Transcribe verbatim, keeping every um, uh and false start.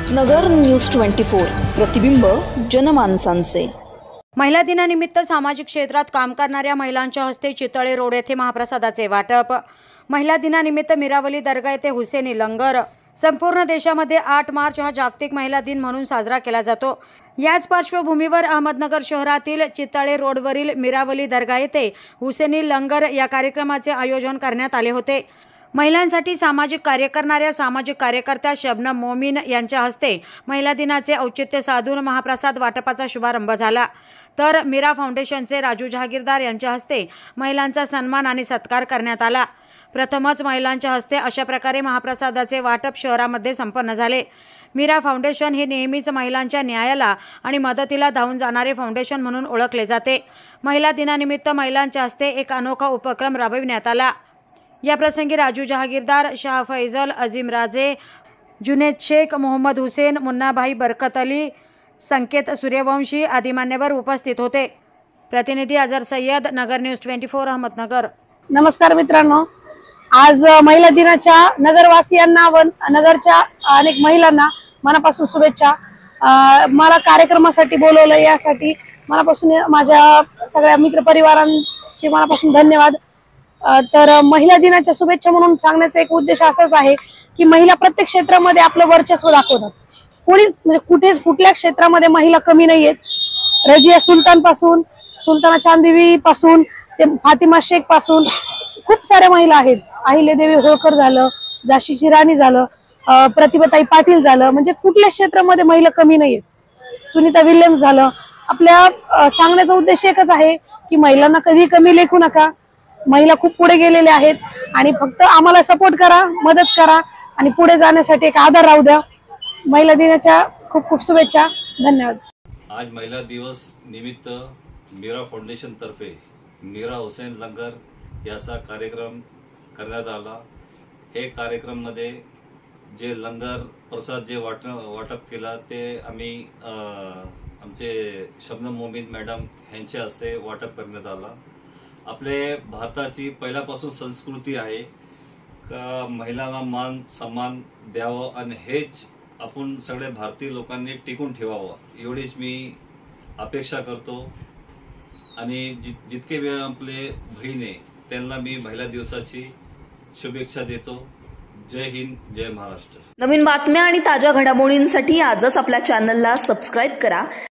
नगर news twenty four, प्रतिबिंब जनमानसांचे। महिला दिनानिमित्त सामाजिक क्षेत्रात काम करणाऱ्या महिलांच्या हस्ते चितळे रोड येथे महाप्रसादाचे वाटप। महिला दिनानिमित्त मिरावली दर्गा येथे हुसेनी लंगर। संपूर्ण देशामध्ये आठ मार्च हा जागतिक महिला दिन म्हणून साजरा केला जातो। याच पार्श्वभूमीवर अहमदनगर शहरातील चितळे रोडवरील मिरावली दर्गा येथे हुसेनी लंगर या कार्यक्रमाचे आयोजन करण्यात आले होते। महिलांसाठी सामाजिक कार्य करणाऱ्या सामाजिक कार्यकर्त्या शबनम मोमीन यांच्या हस्ते महिला दिनाचे औचित्य साधून महाप्रसाद वाटपाचा शुभारंभ झाला। तर मीरा फाउंडेशनचे राजू जहागीरदार यांच्या हस्ते महिलांचा सन्मान आणि सत्कार करण्यात आला। प्रथमच महिलांच्या हस्ते अशा प्रकारे महाप्रसादाचे वाटप शहरामध्ये संपन्न झाले। मीरा फाउंडेशन हे नेहमीच महिलांच्या न्यायाला आणि मदतीला धावून जाणारे फाउंडेशन म्हणून ओळखले जाते। महिला दिनानिमित्त महिलांच्या हस्ते एक अनोखा उपक्रम राबविण्यात आला। या प्रसंगी राजू जहागीरदार, शाह फैजल, अजीम राजे, जुनेद शेख, मोहम्मद हुसेन, मुन्नाभाई बरकत अली, संकेत सूर्यवंशी आदी मान्यवर उपस्थित होते। प्रतिनिधी Azhar Sayyed, Nagar news twenty four, Ahmednagar. नमस्कार मित्रांनो, आज महिला दिनाच्या नगरवासियांना व नगरच्या अनेक महिलांना मनापासून शुभेच्छा। मला कार्यक्रमासाठी बोलवलं यासाठी मनापासून माझ्या सगळ्या मित्रपरिवारांचे मनापासून धन्यवाद। तर महिला दिनाच्या शुभेच्छा म्हणून सांगण्याचा एक उद्देश असाच आहे की महिला प्रत्येक क्षेत्रामध्ये आपलं वर्चस्व दाखवतात। कोणीच म्हणजे कुठेच कुठल्या क्षेत्रामध्ये महिला कमी नाहीयेत। रजिया सुलतान पासून, सुलताना चांदिवी पासून ते फातिमा शेख पासून खूप साऱ्या महिला आहेत। अहिल्यादेवी होळकर झालं, झाशीची राणी झालं, प्रतिभाताई पाटील झालं, म्हणजे कुठल्या क्षेत्रामध्ये महिला कमी नाहीयेत। सुनीता विल्यम्स झालं। आपल्या सांगण्याचा उद्देश एकच आहे की महिलांना कधी कमी लेखू नका। महिला खूप पुढे गेलेल्या आहेत आणि फक्त आम्हाला सपोर्ट करा, मदत करा आणि पुढे जाण्यासाठी एक आधार राहू द्या। महिला दिनाच्या खूप खूप शुभेच्छा, धन्यवाद। आज महिला दिवस निमित्त मीरा फाउंडेशन तर्फे मीरा हुसेन लंगर याचा कार्यक्रम करण्यात आला। हे कार्यक्रम मध्ये जे लंगर प्रसाद जे वाट वाटप केला ते आम्ही आमचे शबनम मोमीन मॅडम यांच्या हस्ते वाटप करण्यात आला। आपले भारताची पहिल्यापासून संस्कृती आहे का महिलांना मान सन्मान द्यावं आणि हेच आपण सगळे भारतीय लोकांनी टिकून ठेवावं एवढीच मी अपेक्षा करतो। आणि जित जितके वेळ आपले बहिणी त्यांना मी महिला दिवसाची शुभेच्छा देतो। जय हिंद, जय महाराष्ट्र। नवीन बातम्या आणि ताज्या घडामोडींसाठी आजच आपल्या चॅनलला सबस्क्राईब करा।